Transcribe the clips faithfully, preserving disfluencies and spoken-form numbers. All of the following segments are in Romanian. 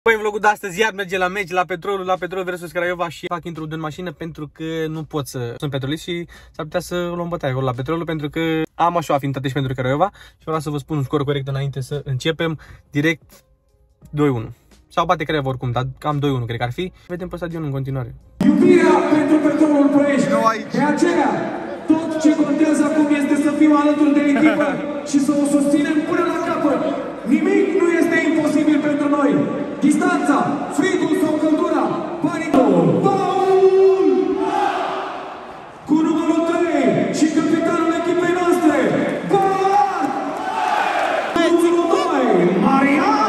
Păi, în vlogul de astăzi iar merge la meci, la Petrolul, la Petrol versus Craiova și fac intro de în mașină pentru că nu pot să sunt petrolist și s-ar putea să luăm bătaie acolo la Petrolul pentru că am așa o afinitate și pentru Craiova și vreau să vă spun un scor corect înainte să începem direct doi unu. Sau bate Craiova oricum, dar cam doi unu cred că ar fi. Vedem pe stadion în continuare. Iubirea pentru Petrolul Ploiești. De aceea, tot ce contează acum este să fim alături de echipă și să o susținem până la capăt. Nimic nu este imposibil pentru noi. Distanța, frigul sau căldura, panicul, Paul! Cu numărul trei și capitanul echipei noastre, Bart! Numărul doi, Marian!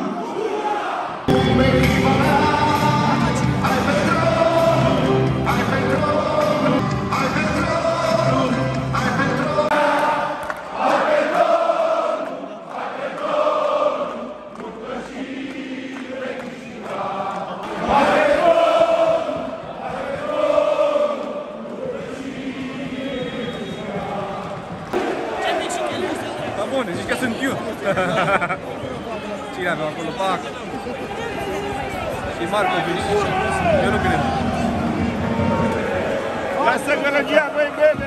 Bun, zici că sunt eu. Cine avea acolo? Pac. Și Marco Vinicius. Eu nu cred. Lasă gălăgia, băi, băi!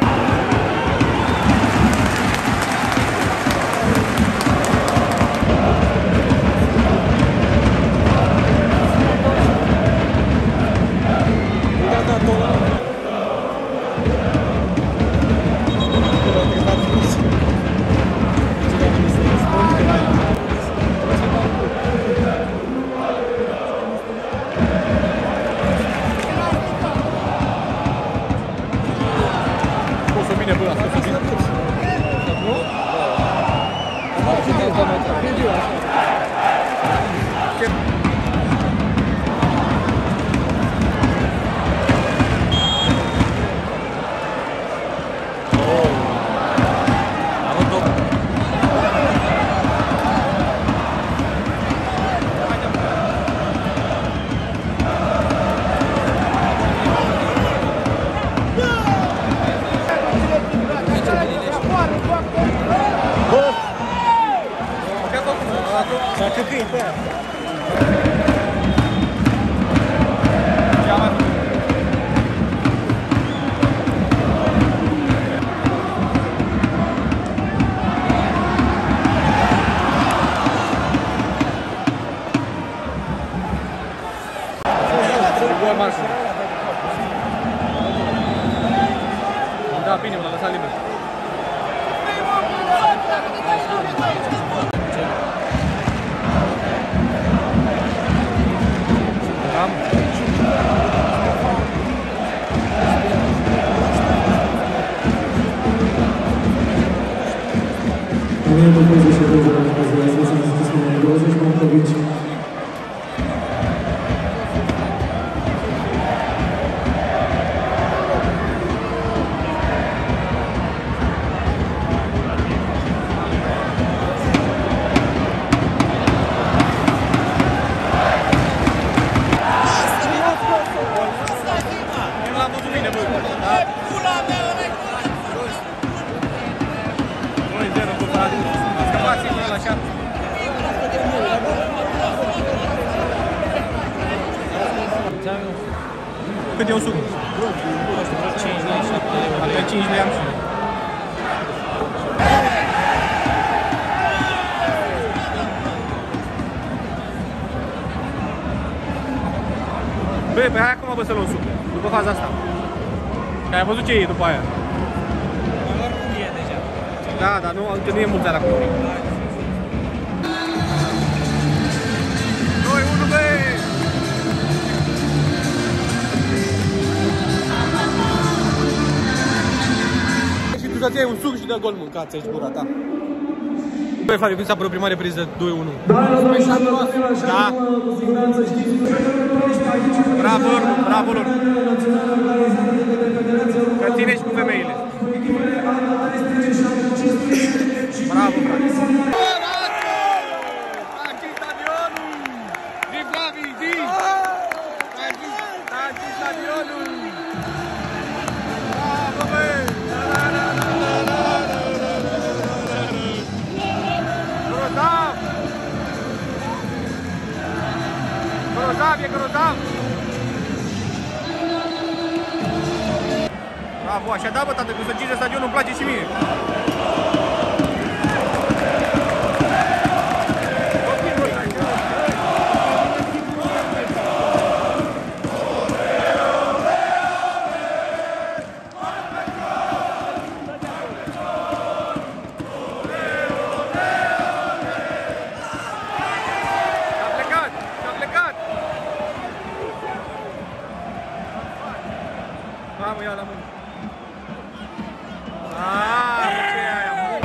Da, bine, m-a lăsat liber. Am. Momentul treizeci și doi de la Dumnezeu, să se deschis cu douăzeci de Montovici. Cât e un suc? cinci lei, șapte lei. Pe cinci lei am și. Băi, pe aia acum bă să luăm suc. După faza asta. Că ai văzut ce e după aia. Oricum e deja. Da, dar nu, încă nu e mulți acolo. doi unu, băi! Să-ți iei un suc și dă gol, mâncați aici gura ta. Băi, Flaviu, când s-a apărut prima repriză doi unu? Da? Bravo, bravo lor! Că ține și cu femeile. Bravo, frate! Aici stadionul! Zi, Flavi, zi! Aici stadionul! Bravo, băi! Da! grozav, e grozav! Bravo, așa da, bă, tată, când se ginge stadionul îmi place și mie. Bravo, ia la mână. Aaa, ce e aia, mă?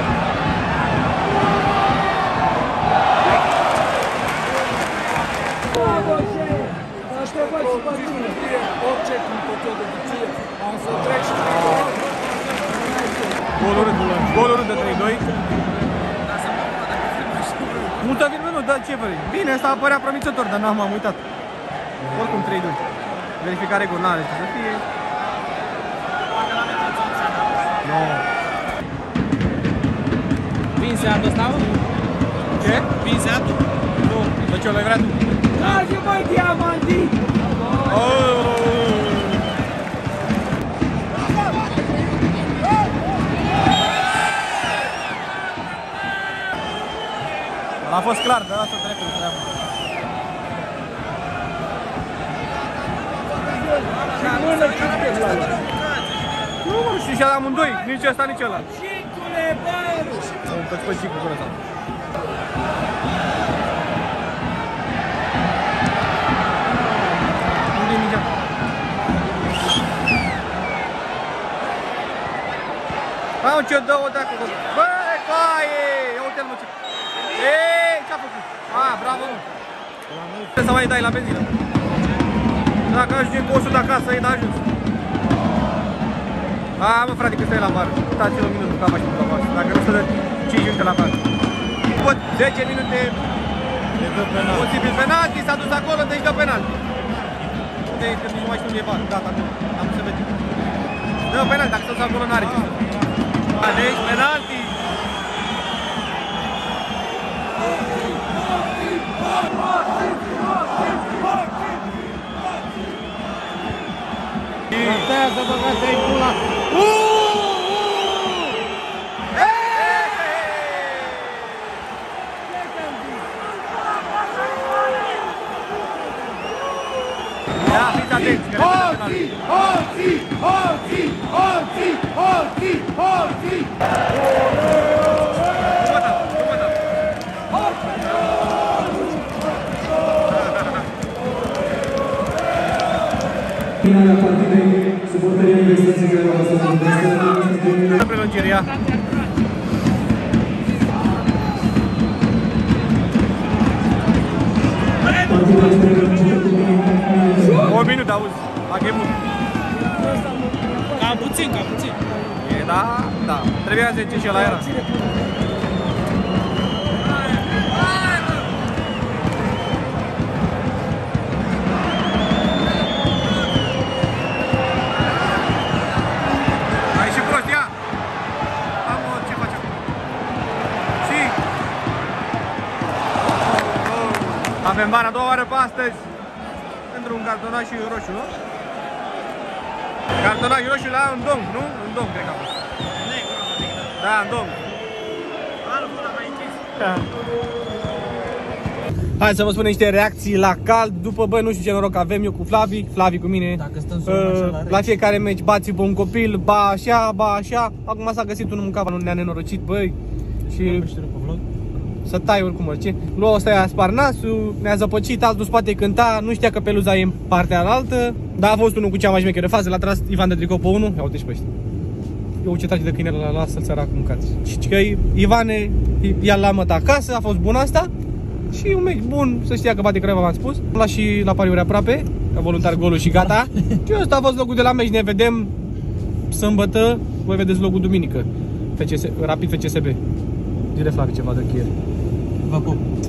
Gol urât de trei doi. Multă filme nu, dar ce vrei? Bine, asta apărea promițător, dar n-am uitat. Oricum trei doi. Verificare gol, n-are ce să fie. No. Vinse atul ăsta? Ce? Vinse atul? Nu, de ce o l-ai vrea tu? Trage, băi, diamantii! A fost clar, dar asta trebuie să treabă. Nu, mă, știi, și-a amândoi, nici ăsta, nici ăla. Cicule, băi! Îmi faci pe cicul cu ăsta. Unde-i mingea? Au, ce dă-o de acolo. Băi, coaie! Ia uite-l, mă, ce... Ei, ce-a făcut? A, bravo, mă. Trebuie să mai dai la benzină. Dacă ajunge cu o sută acasă, îi dai ajuns. A, mă, frate, că stai la bar. Uitați-l o minută, cam așa, cam așa. Dacă nu stă de cinci minute la bar. După zece minute, posibil penalti, s-a dus acolo, deci dă penalti. Unde e, că nici nu mai știu unde e bar. Gata, acum, am să vedem. Dă penalti, dacă stă acolo, n-are ce să. Deci, penalti. Ratează, băgați-i pula! Ia, fiți atenți, că repede penalti. Finalea partidei, suporterii Universității Craiova să se întâlnească. Prelungire, ia. Partida este prelungită cu minut. O minut, auzi, la gemul. Cam puțin, cam puțin. E, da, da. Trebuia zece și ăla era. Ai și prost, ia! Am, ce facem? Și... Avem bani a doua oară pe astăzi. Pentru un cartonaș roșu, nu? Cartonaș roșu la un domn, nu? Un domn, cred că a fost. Da, un domn. Hai să vă spun niște reacții la cald. După, bă, nu știu ce noroc avem eu cu Flavi, Flavi cu mine. Dacă stăm uh, la, la fiecare meci bați pe un copil, ba așa, ba așa. Acum s-a găsit unul în cap, nu ne-a nenorocit, băi. Și să tai oricum orice. Lua ăsta i-a spart nasul, ne-a zăpăcit, altul spate cânta, nu știa că peluza e în partea alaltă. Dar a fost unul cu cea mai șmecheră fază, l-a tras Ivan de tricou pe unul. Ia uite și pe ăștia. Eu ce trage de câine la lasă-l sărac mâncați. Și că Ivane ia la măta acasă, a fost bun asta. Și un meci bun, să știa că bate Craiova, v-am spus. Am luat și la pariuri aproape, ca voluntar golul și gata. Și ăsta a fost locul de la meci, ne vedem sâmbătă, voi vedeți locul duminică. F C S, Rapid F C S B. Zile Flavi ceva de chier. Vă pup.